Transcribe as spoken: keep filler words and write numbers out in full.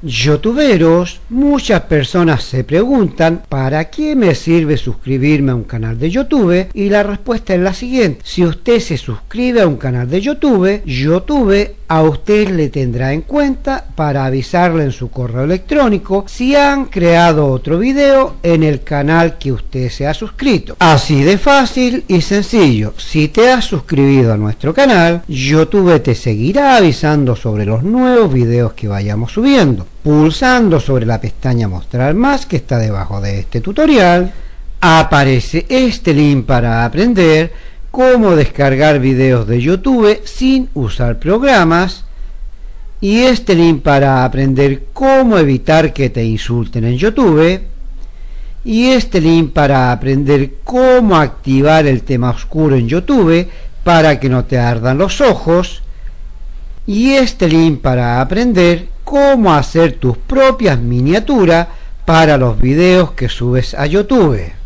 Youtuberos, muchas personas se preguntan ¿para qué me sirve suscribirme a un canal de YouTube? Y la respuesta es la siguiente: si usted se suscribe a un canal de YouTube, YouTube a usted le tendrá en cuenta para avisarle en su correo electrónico si han creado otro video en el canal que usted se ha suscrito. Así de fácil y sencillo. Si te has suscrito a nuestro canal, YouTube te seguirá avisando sobre los nuevos videos que vayamos subiendo. Pulsando sobre la pestaña Mostrar más que está debajo de este tutorial, aparece este link para aprender cómo descargar videos de YouTube sin usar programas, y este link para aprender cómo evitar que te insulten en YouTube, y este link para aprender cómo activar el tema oscuro en YouTube para que no te ardan los ojos, y este link para aprender cómo hacer tus propias miniaturas para los videos que subes a YouTube.